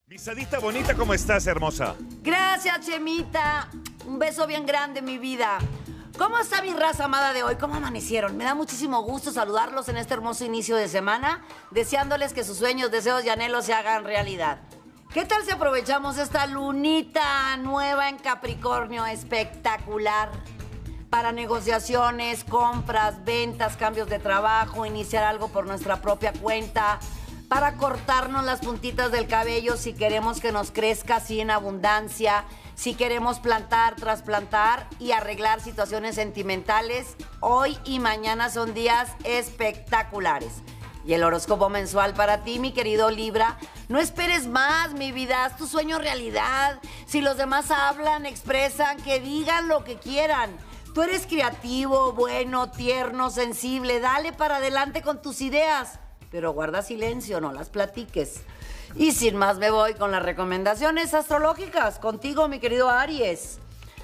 Visadita bonita, ¿cómo estás, hermosa? Gracias, Chemita. Un beso bien grande, mi vida. ¿Cómo está mi raza amada de hoy? ¿Cómo amanecieron? Me da muchísimo gusto saludarlos en este hermoso inicio de semana, deseándoles que sus sueños, deseos y anhelos se hagan realidad. ¿Qué tal si aprovechamos esta lunita nueva en Capricornio espectacular para negociaciones, compras, ventas, cambios de trabajo, iniciar algo por nuestra propia cuenta, para cortarnos las puntitas del cabello si queremos que nos crezca así en abundancia, si queremos plantar, trasplantar y arreglar situaciones sentimentales? Hoy y mañana son días espectaculares. Y el horóscopo mensual para ti, mi querido Libra. No esperes más, mi vida, haz tu sueño realidad. Si los demás hablan, expresan, que digan lo que quieran. Tú eres creativo, bueno, tierno, sensible. Dale para adelante con tus ideas, pero guarda silencio, no las platiques. Y sin más me voy con las recomendaciones astrológicas. Contigo, mi querido Aries.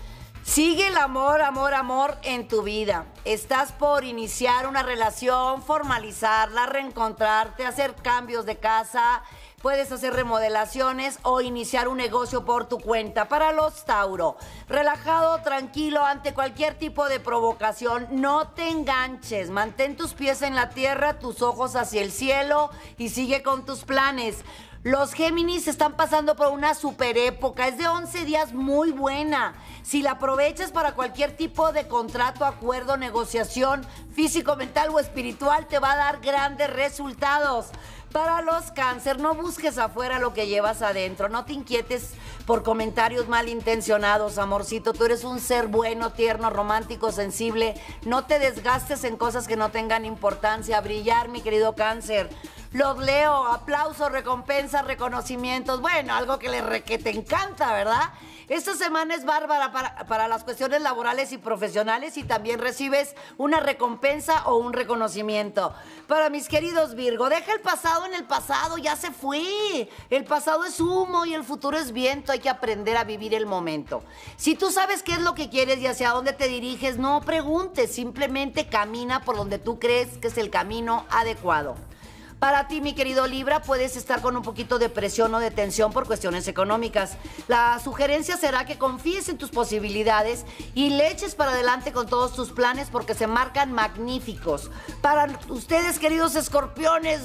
Sigue el amor, amor, amor en tu vida. Estás por iniciar una relación, formalizarla, reencontrarte, hacer cambios de casa. Puedes hacer remodelaciones o iniciar un negocio por tu cuenta. Para los Tauro, relajado, tranquilo ante cualquier tipo de provocación. No te enganches, mantén tus pies en la tierra, tus ojos hacia el cielo y sigue con tus planes. Los Géminis están pasando por una super época, es de 11 días muy buena. Si la aprovechas para cualquier tipo de contrato, acuerdo, negociación, físico, mental o espiritual, te va a dar grandes resultados. Para los Cáncer, no busques afuera lo que llevas adentro, no te inquietes por comentarios malintencionados, amorcito. Tú eres un ser bueno, tierno, romántico, sensible. No te desgastes en cosas que no tengan importancia. A brillar, mi querido Cáncer. Los Leo, aplausos, recompensas, reconocimientos. Bueno, algo que te encanta, ¿verdad? Esta semana es bárbara para las cuestiones laborales y profesionales y también recibes una recompensa o un reconocimiento. Para mis queridos Virgo, deja el pasado en el pasado, ya se fue. El pasado es humo y el futuro es viento, hay que aprender a vivir el momento. Si tú sabes qué es lo que quieres y hacia dónde te diriges, no preguntes, simplemente camina por donde tú crees que es el camino adecuado. Para ti, mi querido Libra, puedes estar con un poquito de presión o de tensión por cuestiones económicas. La sugerencia será que confíes en tus posibilidades y le eches para adelante con todos tus planes porque se marcan magníficos. Para ustedes, queridos escorpiones,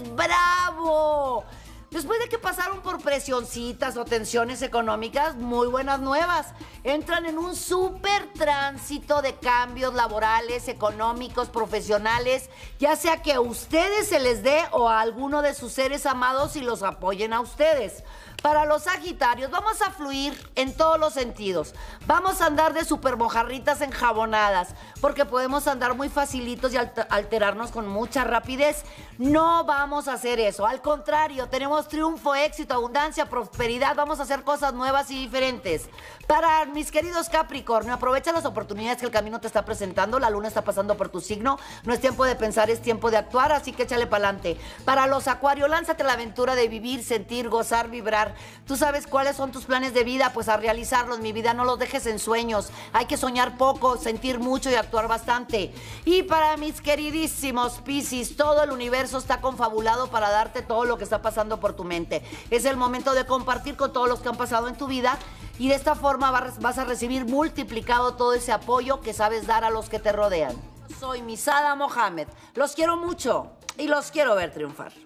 ¡bravo! Después de que pasaron por presioncitas o tensiones económicas, muy buenas nuevas. Entran en un súper tránsito de cambios laborales, económicos, profesionales, ya sea que a ustedes se les dé o a alguno de sus seres amados y los apoyen a ustedes. Para los Sagitarios, vamos a fluir en todos los sentidos. Vamos a andar de super mojarritas enjabonadas, porque podemos andar muy facilitos y alterarnos con mucha rapidez. No vamos a hacer eso. Al contrario, tenemos triunfo, éxito, abundancia, prosperidad. Vamos a hacer cosas nuevas y diferentes. Para mis queridos Capricornio, aprovecha las oportunidades que el camino te está presentando. La luna está pasando por tu signo. No es tiempo de pensar, es tiempo de actuar, así que échale para adelante. Para los Acuario, lánzate a la aventura de vivir, sentir, gozar, vibrar. Tú sabes cuáles son tus planes de vida, pues a realizarlos, mi vida, no los dejes en sueños. Hay que soñar poco, sentir mucho y actuar bastante. Y para mis queridísimos Piscis, todo el universo está confabulado para darte todo lo que está pasando por tu mente. Es el momento de compartir con todos los que han pasado en tu vida y de esta forma vas a recibir multiplicado todo ese apoyo que sabes dar a los que te rodean. Soy Misada Mohamed. Los quiero mucho y los quiero ver triunfar.